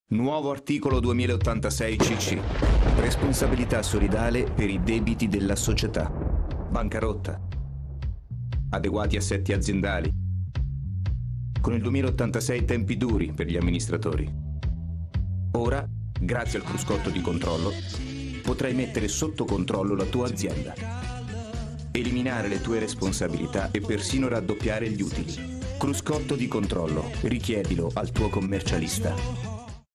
Nuovo articolo 2086 CC. Responsabilità solidale per i debiti della società. Bancarotta. Adeguati assetti aziendali. Con il 2086 tempi duri per gli amministratori. Ora, grazie al cruscotto di controllo, potrai mettere sotto controllo la tua azienda. Eliminare le tue responsabilità e persino raddoppiare gli utili. Cruscotto di controllo. Richiedilo al tuo commercialista.